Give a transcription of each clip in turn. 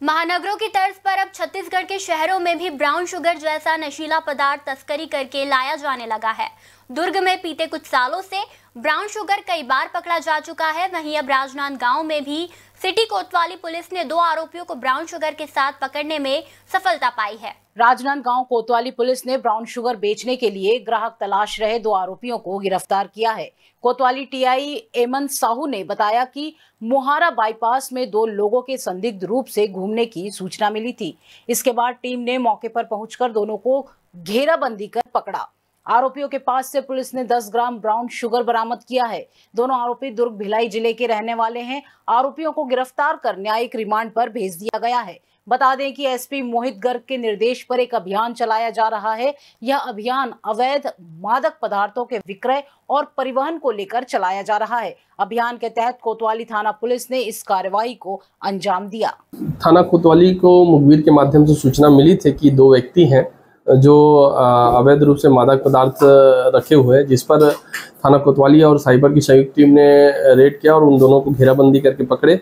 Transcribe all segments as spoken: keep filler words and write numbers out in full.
महानगरों की तर्ज पर अब छत्तीसगढ़ के शहरों में भी ब्राउन शुगर जैसा नशीला पदार्थ तस्करी करके लाया जाने लगा है। दुर्ग में बीते कुछ सालों से ब्राउन शुगर कई बार पकड़ा जा चुका है। वहीं अब राजनांदगांव में भी सिटी कोतवाली पुलिस ने दो आरोपियों को ब्राउन शुगर के साथ पकड़ने में सफलता पाई है। राजनांदगांव कोतवाली पुलिस ने ब्राउन शुगर बेचने के लिए ग्राहक तलाश रहे दो आरोपियों को गिरफ्तार किया है। कोतवाली टीआई एमन साहू ने बताया कि मोहारा बाईपास में दो लोगों के संदिग्ध रूप से घूमने की सूचना मिली थी। इसके बाद टीम ने मौके पर पहुंचकर दोनों को घेराबंदी कर पकड़ा। आरोपियों के पास से पुलिस ने दस ग्राम ब्राउन शुगर बरामद किया है। दोनों आरोपी दुर्ग भिलाई जिले के रहने वाले हैं। आरोपियों को गिरफ्तार कर न्यायिक रिमांड पर भेज दिया गया है। बता दें कि एसपी मोहित गर्ग के निर्देश पर एक अभियान चलाया जा रहा है। यह अभियान अवैध मादक पदार्थों के विक्रय और परिवहन को लेकर चलाया जा रहा है। अभियान के तहत कोतवाली थाना पुलिस ने इस कार्रवाई को अंजाम दिया। थाना कोतवाली को मुखबिर के माध्यम से सूचना मिली थी कि दो व्यक्ति हैं जो अवैध रूप से मादक पदार्थ रखे हुए हैं, जिस पर थाना कोतवाली और साइबर की संयुक्त टीम ने रेड किया और उन दोनों को घेराबंदी करके पकड़े।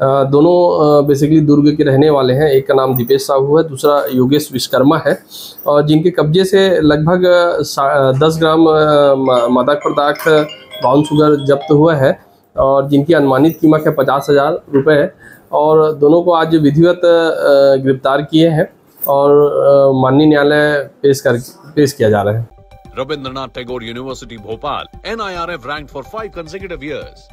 दोनों बेसिकली दुर्ग के रहने वाले हैं। एक का नाम दीपेश साहू है, दूसरा योगेश विश्वकर्मा है, और जिनके कब्जे से लगभग दस ग्राम मादक पदार्थ ब्राउन शुगर जब्त हुआ है और जिनकी अनुमानित कीमत है पचास हजार रुपये है। और दोनों को आज विधिवत गिरफ्तार किए हैं और माननीय न्यायालय पेश कर पेश किया जा रहा है। Rabindranath Tagore university Bhopal, N I R F ranked for five consecutive years.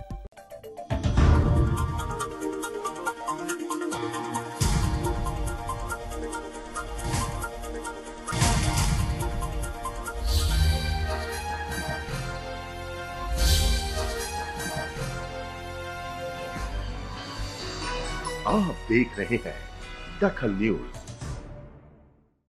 आप देख रहे हैं दखल न्यूज।